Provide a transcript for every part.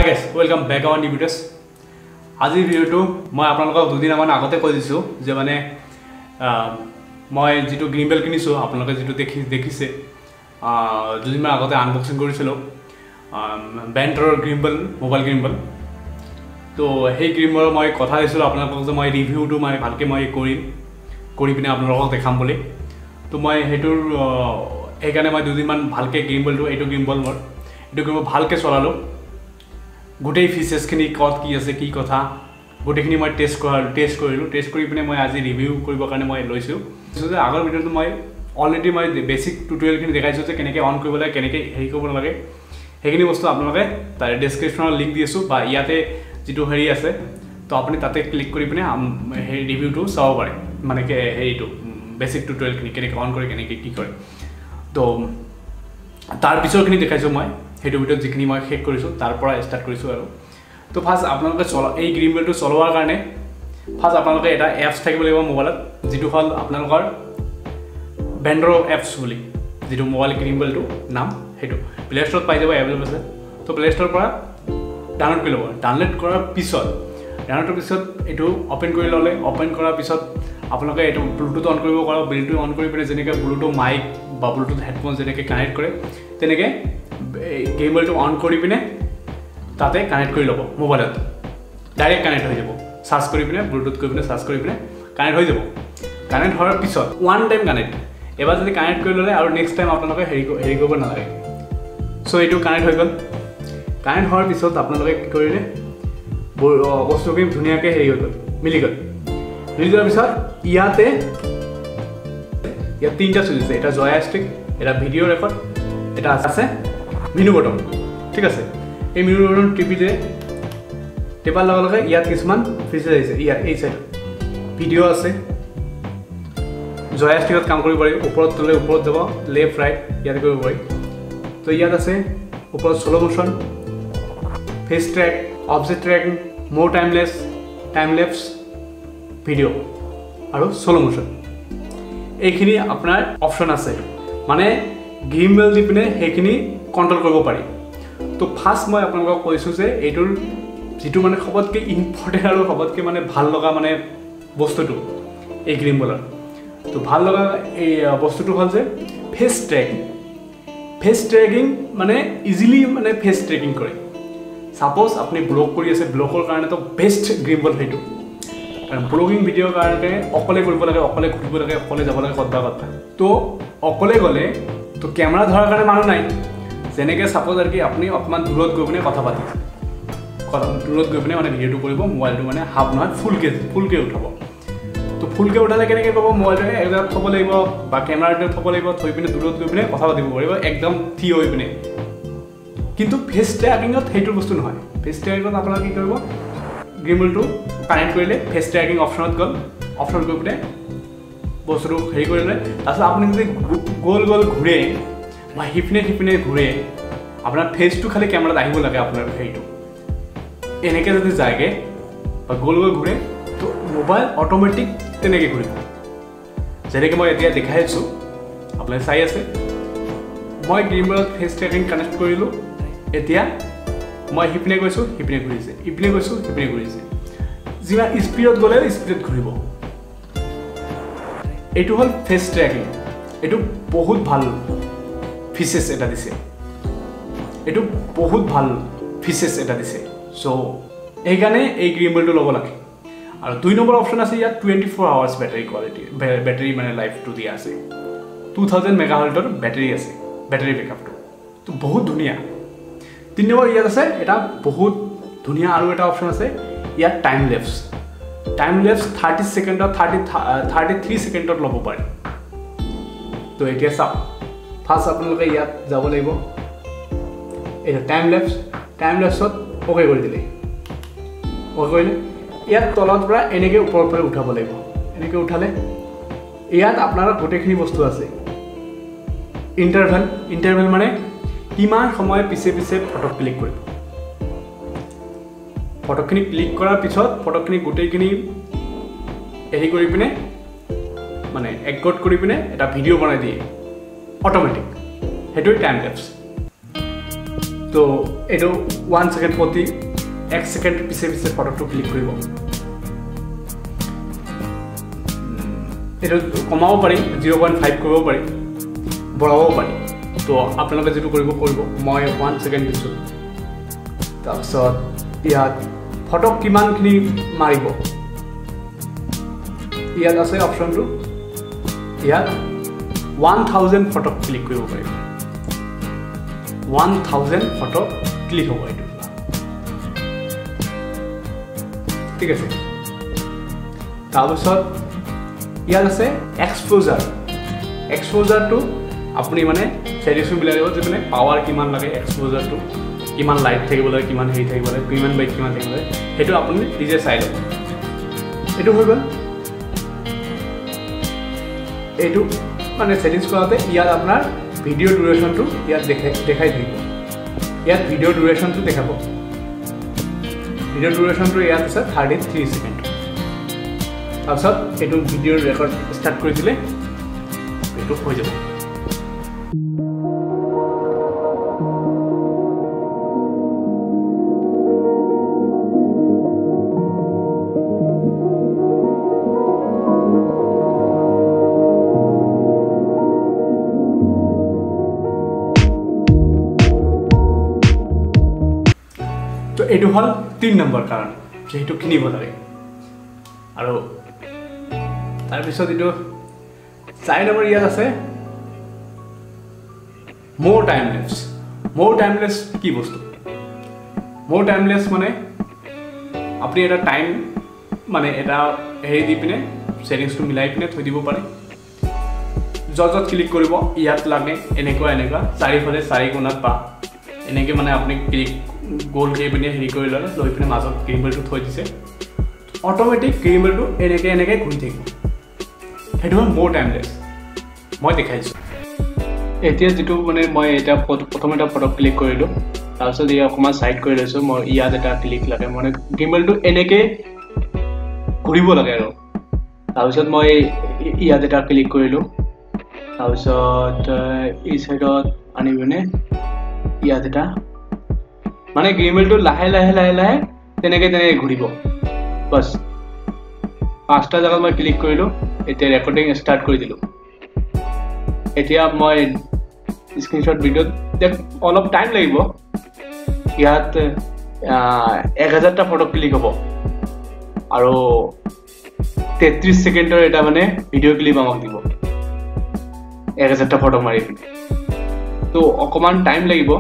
Hi guys, welcome back our new videos. আজি ভিডিওটো মই আপোনালোকক দুদিন মান আগতে কৈ দিছো যে মানে মই যেটো গ্ৰিম্বল কিনিছো আপোনালোকে যেটো দেখিছে দুদিন মান আগতে আনবক্সিং কৰিছিলো বেন্টৰৰ গ্ৰিম্বল মোবাইল গ্ৰিম্বল তো সেই গ্ৰিম্বলৰ মই কথা দিছিলো আপোনালোকক যে মই ৰিভিউটো মই ভালকে মই কৰি পিনে আপোনালোকক দেখাম বুলি তো মই হেতুৰ এইকাৰণে মই দুদিন মান ভালকে গ্ৰিম্বলটো এইটো গ্ৰিম্বল ভালকে চলালো গোটেই ফিচাৰ্ছখিনি কত কি আছে কি কথা গোটেইখিনি মই টেষ্ট কৰি পিনে মই আজি ৰিভিউ কৰিব কাৰণে মই লৈছো যে আগৰ ভিডিওটো মই অলৰেডি মই বেসিক টিউটোৰিয়েলখিনি দেখাইছো যে কেনেকৈ অন কৰিব লাগে কেনেকৈ হেৰি কৰিব লাগে সেইখিনি বস্তু আপোনালোকে তাৰ ডেসক্ৰিপচনৰ লিংক দি আছো বা ইয়াতে যেটো হেৰি আছে তো আপুনি তাতে ক্লিক কৰি পিনে সেই ৰিভিউটো চাব পাৰে মানে কে হেৰিটো বেসিক টিউটোৰিয়েলখিনি কেনেকৈ অন কৰে কেনেকৈ কি কৰে তো তাৰ পিছৰখিনি দেখাইছো মই হেতু ভিডিওত যিখিনি মই শেষ কৰিছো তাৰ পৰা ষ্টাৰ্ট কৰিছো আৰু তো ফাৰ্স্ট আপোনালোকে এই গ্ৰিম্বলটো চলোৱাৰ কাৰণে ফাৰ্স্ট আপোনালোকে এটা এপছ থাকিব লাগিব মোবাইলত যেটো হল আপোনালোকৰ বেন্ডৰ এপছ বুলি যেটো মোবাইল গ্ৰিম্বলটো নাম হেতু প্লে ষ্টৰত পাই যাব এভেইলেবল আছে তো প্লে ষ্টৰৰ পৰা ডাউনলোড কৰি ল'ব ডাউনলোড কৰাৰ পিছত এটো ওপেন কৰি ললে ওপেন কৰাৰ পিছত আপোনালোকে এটো ব্লুটুথ অন কৰিব কৰা ব্লুটুথ অন কৰি পিনে যেনেকৈ ব্লুটুথ মাইক বা ব্লুটুথ হেডফোন যেনেকৈ কানেক্ট কৰে তেনেকৈ গ্ৰিম্বলটো অন কৰি পিনে তাতে কানেক্ট কৰি ল'ব মোবাইলত ডাইৰেক্ট কানেক্ট হৈ যাব সাৰ্চ কৰি পিনে ব্লুটুথ কৰি পিনে সাৰ্চ কৰি পিনে কানেক্ট হৈ যাব কানেক্ট হোৱাৰ পিছত ওৱান টাইম কানেক্ট এবাৰ যদি কানেক্ট কৰি ল'লে আৰু নেক্সট টাইম আপোনালোকে হেৰি কৰিব নালাগে সো এইটো কানেক্ট হৈ গ'ল কানেক্ট হোৱাৰ পিছত আপোনালোকে কি কৰিলে বস্তুখিনি ধুনীয়াকৈ হেৰি হৈ গ'ল মিলি যোৱাৰ পিছত ইয়াত তিনিটা চুইচ আছে এটা জয়ষ্টিক এটা ভিডিও ৰেকৰ্ড এটা আছে মেনু বটন ঠিক আছে এই মেনু বটন টিপাৰ লগে ইয়াত কিছুমান ফিচাৰ আছে ইয়াত এই সাইড ভিডিও আছে জয়ষ্টিকত কাম কৰিব পাৰি ওপৰত তলে ওপৰত যাব লেফট ৰাইট ইয়াত কৰিব পাৰি তো ইয়াত আছে ওপৰত slow motion face track object tracking more timelapse video আৰু স্লো মোশন এইখিনি আপোনাৰ অপচন আছে মানে গ্ৰিম্বল দি পিনে সেইখিনি কন্ট্ৰোল কৰিব পাৰি তো ফাৰ্স্ট মই আপোনালোকক কৈছো যে এইটোৰ যেটো মানে সবতকে ইম্পৰ্টেন্ট আৰু সবতকে মানে ভাল লগা মানে বস্তুটো এই গ্ৰিম্বলৰ তো ভাল লগা এই বস্তুটো হল যে ফেস ট্র্যাকিং মানে ইজিলি মানে ফেস ট্র্যাকিং কৰে সাপোজ আপনি ব্লগ কৰি আছে ব্লগৰ কাৰণে তো বেস্ট গ্ৰিম্বল হেতু কাৰণ ব্লগিং ভিডিওৰ কাৰণে অকলে কৰিব লাগে অকলে ঘুৰিব লাগে অকলে যাব লাগে কথা তো অকলে গলে তো ক্যামেৰা ধৰাৰ কাৰণে মানুহ নাই যেনেকৈ সাপোজ আৰু কি আপুনি অকমান দূৰত গৈ পিনে কথা পাতিছে দূৰত গৈ পিনে মানে ভিডিওটো কৰিব মোবাইলটো মানে হাফ নহয় ফুলকে উঠাব তো ফুলকে উঠালে কেনেকৈ কৰিব মোবাইলটো একদম থব লাগিব বা ক্যামেৰাটো থব লাগিব থৈ পিনে দূৰত গৈ পিনে কথা পাতিব পাৰিব একদম থিয় হৈ পিনে কিন্তু ফেস ট্র্যাকিংত হেতু বস্তু নহয় ফেস ট্র্যাকিংত আপোনাক কি কৰিব গ্ৰিম্বলটো কানেক্ট কৰিলে ফেস ট্র্যাকিং অপচনত গ'ল অপচন কৰি পিনে বস্তুটো হেৰি কৰিলে তাৰপিছত আপুনি যদি গোল ঘূৰে বা হিপিনে ঘূৰে আপোনাৰ ফেসটো খালি ক্যামেৰাত আহিব লাগে আপোনাৰ হেৰিটো এনেকৈ যদি যায়গে বা গোল ঘূৰে তো মোবাইল অটোমেটিক তেনেকৈ ঘূৰিব যেনেকৈ মই এতিয়া দেখাই আছো আপোনালোকে চাই আছে মই গ্ৰিম্বলত ফেস ট্র্যাকিং কানেক্ট কৰিলোঁ এতিয়া মই হিপিনে গৈছো হিপিনে ঘূৰিছে ইপিনে গৈছো হিপিনে ঘূৰিছে যিমান স্পিডত গ'লে স্পিডত ঘূৰিব এইটো হল ফেস ট্র্যাকিং এইটো বহুত ভাল ফিচাৰ্ছ এটা দিছে সো এইকাৰণে এই গ্ৰিম্বলটো ল'ব লাগে আৰু 2 নম্বৰ অপচন আছে ইয়াত 24 আৱাৰ্ছ বেটাৰী মানে লাইফটো দিয়া আছে 2000 মেগাহল্টৰ বেটাৰী আছে বেটাৰী বেকআপটো তো বহুত ধুনীয়া 3 নম্বৰ ইয়াত আছে এটা বহুত ধুনীয়া আৰু এটা অপচন আছে ইয়াত টাইমলেপস 30 সেকেন্ডত 33 সেকেন্ডত ল'ব পাৰি তো এতিয়া চাওক ফাৰ্স্ট আপোনালোকে ইয়াত যাব লাগিব এটা টাইমলেপসত ওকে কৰি দিলে ওকে কৰিলে ইয়াত তলত পৰা এনেকৈ ওপৰৰ পৰা উঠাব লাগিব এনেকৈ উঠালে ইয়াত আপোনাৰ গোটেইখিনি বস্তু আছে ইন্টাৰভেল মানে কিমান সময় পিছে ফটো ক্লিক কৰিব ফটোখিনি ক্লিক কৰাৰ পিছত ফটোখিনি গোটেইখিনি হেৰি কৰি পিনে মানে একগট কৰি পিনে এটা ভিডিও বনাই দিয়ে অটোমেটিক হেতুই টাইম ল্যাপস তো এইটো 1 সেকেন্ড প্ৰতি 1 সেকেন্ড পিছে পিছে ফটোটো ক্লিক কৰিব এইটো কমাব পাৰি 0.5 কৰিব পাৰি বঢ়াব পাৰি তো আপোনালোকে যেটো কৰিব মই 1 সেকেন্ড দিছো তাৰপিছত ইয়াত ফটো কিমানখিনি মাৰিব ইয়াত আছে অপশনটো ইয়াত 1000 ফটো ক্লিক কৰিব পাৰি 1000 ফটো ক্লিক হ'ব এইটো ঠিক আছে তাৰপিছত ইয়াত আছে এক্সপোজাৰটো আপুনি মানে সেটিংছ মিলাই দিব যে মানে পাৱাৰ কিমান লাগে এক্সপোজাৰটো কিমান লাইট থাকিব লাগে কিমান হেৰি থাকিব লাগে কিমান বাইট কিমান থাকিব লাগে সেইটো আপুনি নিজে চাই ল'ব এইটো হৈ গ'ল এইটো মানে সেটিংছ কৰাতে ইয়াত আপোনাৰ ভিডিও ডিউৰেশ্যনটো ইয়াত দেখাই থাকিব ইয়াত ভিডিও ডিউৰেশ্যনটো দেখাব ভিডিও ডিউৰেশ্যনটো ইয়াত আছে 33 সেকেন্ড তাৰপিছত এইটো ভিডিও ৰেকৰ্ড ষ্টাৰ্ট কৰি দিলে এইটো হৈ যাব তো এইটো হল 3 নম্বৰ কাৰণ যেটো কিনিব লাগে আৰু তাৰ পিছত এইটো 4 নম্বৰ ইয়াত আছে মোৰ টাইমলেস কি বস্তু মোৰ টাইমলেস মানে আপুনি এটা টাইম মানে এটা হেৰি দি পিনে সেটিংছটো মিলাই পিনে থৈ দিব পাৰে যত ক্লিক কৰিব ইয়াত লাগে এনেকুৱা চাৰিফালে চাৰি কোণাত পা এনেকে মানে আপুনি ক্লিক গোল কৰি পিনে হেৰি কৰি ললে লৈ পিনে মাজত গ্ৰিম্বলটো থৈ দিছে অটোমেটিক গ্ৰিম্বলটো এনেকে ঘূৰি থাকিব সেইটো হ'ল মোৰ টাইমলেস মই দেখাইছো এতিয়া যেটো মানে মই এটা প্ৰথম এটা ফটো ক্লিক কৰিলো তাৰপিছত এই অকমান সাইড কৰি লৈছো মই ইয়াত এটা ক্লিক লাগে মানে গ্ৰিম্বলটো এনেকে ঘূৰিব লাগে আৰু তাৰপিছত মই ইয়াত এটা ক্লিক কৰিলো তাৰপিছত এই সাইডত আনি পিনে ইয়াত এটা মানে গ্ৰিম্বলটো লাহে তেনেকে ঘূৰিব বস পাঁচটা জায়গাত মই ক্লিক কৰিলো এতিয়া ৰেকৰ্ডিং ষ্টাৰ্ট কৰি দিলো এতিয়া মই স্ক্ৰিনশ্বট ভিডিও অলপ টাইম লাগিব ইয়াত 1000টা ফটো ক্লিক হ'ব আৰু 33 সেকেন্ডৰ এটা মানে ভিডিও ক্লিপ আমাক দিব 1000টা ফটো মাৰি তো অকমান টাইম লাগিব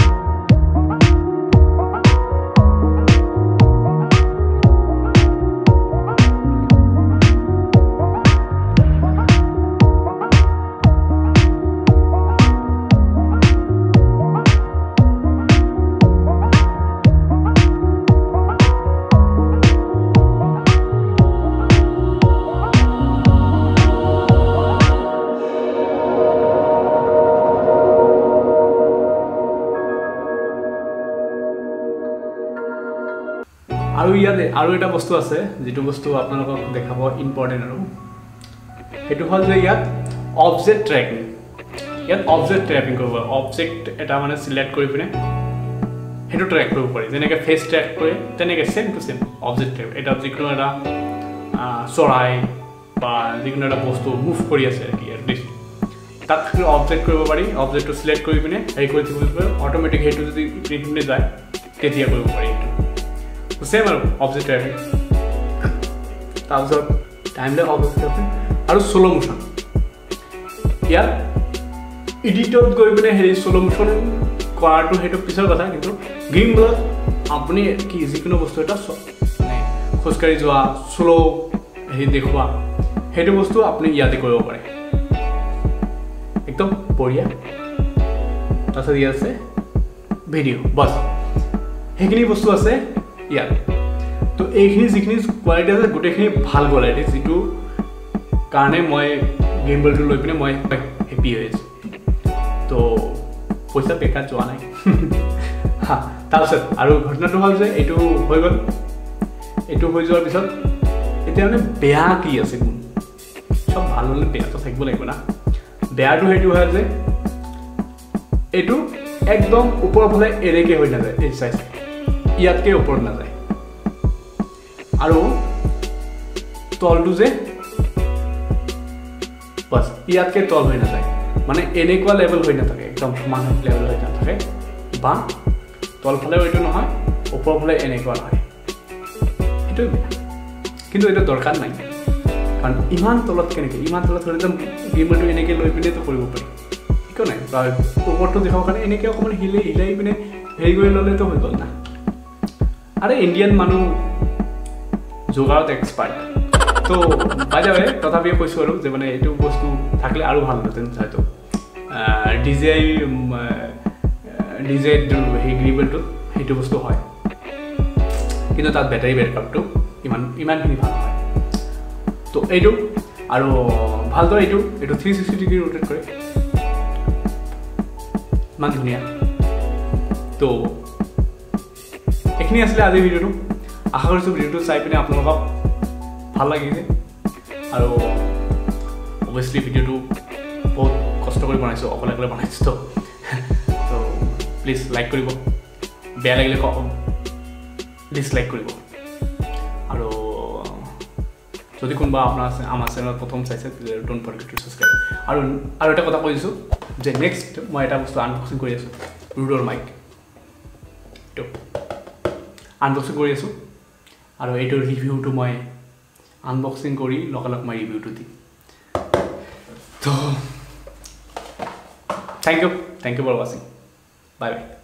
আৰু ইয়াতে আৰু এটা বস্তু আছে যেটো বস্তু আপোনালোকক দেখাব ইম্পৰ্টেন্ট আৰু হেতু হল যে ইয়াত অবজেক্ট ট্ৰেকিং কৰিব অবজেক্ট এটা মানে সিলেক্ট কৰি পিনে হেতু ট্ৰেক কৰিব পাৰি যেনেকৈ ফেস ট্ৰেক কৰে তেনেকৈ same to same object track এটা যিকোনো এটা চৰাই বা যিকোনো এটা বস্তু মুভ কৰি আছে কি এটলিষ্ট তাত অবজেক্ট কৰিব পাৰি অবজেক্টটো সিলেক্ট কৰি পিনে হেৰি কৰি দিব অটোমেটিক হেতু যদি প্ৰিন্টনে যায় তেতিয়া কৰিব পাৰি তো সেম আৰু অবজেক্ট ট্ৰেকিং তাৰপিছত টাইমলেস অবজেক্ট ট্ৰেকিং আৰু স্লো মোশন ইয়াত এডিটত গৈ পিনে হেৰি স্লো মোশন কৰাটো হেতু পিছৰ কথা কিন্তু গেমবোৰত আপুনি কি যিকোনো বস্তু এটা মানে খোজকাঢ়ি যোৱা স্লো হেৰি দেখুৱা হেতু বস্তু আপুনি ইয়াতে কৰিব পাৰে একদম বঢ়িয়া তাৰপিছত ইয়াত আছে ভিডিও বাস সেইখিনি বস্তু আছে ইয়াত তো এইখিনি যিখিনি কোৱালিটি আছে গোটেইখিনি ভাল কোৱালিটি যেটো কাৰণে মই গেমবলটো লৈ পিনে মই হেপি হৈ আছো তো পইচা বেকাৰ যোৱা নাই তাৰপিছত আৰু ঘটনাটো হ'ল যে এইটো হৈ গ'ল এইটো হৈ যোৱাৰ পিছত এতিয়া মানে বেয়া কি আছে সব ভাল হ'লে বেয়াটো থাকিব লাগিব না বেয়াটো সেইটো হয় যে এইটো একদম ওপৰৰ ফালে এৰেকে হৈ নাযায় এই চাইজ ইয়াতকৈ ওপৰত নাযায় আৰু তলটো যে বাস ইয়াতকৈ তল হৈ নাযায় মানে এনেকুৱা লেভেল হৈ নাথাকে একদম সমান লেভেল হৈ নাথাকে বা তলফালেও এইটো নহয় ওপৰৰ ফালে এনেকুৱা নহয় এইটোৱে বেয়া কিন্তু এইটো দৰকাৰ নাই কাৰণ ইমান তলত কেনেকৈ ইমান তলত হ'লে যে গিম্বলটো এনেকৈ লৈ পিনেতো কৰিব পাৰি একো নাই বা ওপৰটো দেখাবৰ কাৰণে এনেকৈ অকণমান হিলাই পিনে হেৰি কৰি ল'লেতো হৈ গ'ল না আৰে ইণ্ডিয়ান মানুহ যোগাৰত এক্সপাৰ্ট তো বাই দ্য ৱে তথাপিও কৈছোঁ আৰু যে মানে এইটো বস্তু থাকিলে আৰু ভাল হ'লহেঁতেন হয়তো ডিজে সেই গ্ৰিবেলটো সেইটো বস্তু হয় কিন্তু তাত বেটাৰী বেকআপটো ইমানখিনি ভাল হয় তো এইটো আৰু ভালদৰে এইটো 360 ডিগ্ৰী ৰোটেট কৰে ইমান ধুনীয়া তো এইখিনি আছিলে আজিৰ ভিডিঅ'টো আশা কৰিছোঁ ভিডিঅ'টো চাই পিনে আপোনালোকক ভাল লাগিছে আৰু অবভিয়াছলি ভিডিঅ'টো বহুত কষ্ট কৰি বনাইছোঁ অকলে বনাইছোঁ তো প্লিজ লাইক কৰিব বেয়া লাগিলে ডিছলাইক কৰিব আৰু যদি কোনোবা আপোনাৰ আমাৰ চেনেলত প্ৰথম চাইছে ডোন্ট ফৰগেট টু ছাবস্ক্ৰাইব আৰু এটা কথা কৈ দিছোঁ যে নেক্সট মই এটা বস্তু আনবক্সিং কৰি আছোঁ ৰুডৰ মাইক এইটো আনবক্সিং কৰি আছোঁ আৰু এইটোৰ ৰিভিউটো মই আনবক্সিং কৰি লগালগ মই ৰিভিউটো দিম তো থেংক ইউ ফৰ ৱাচিং বাই বাই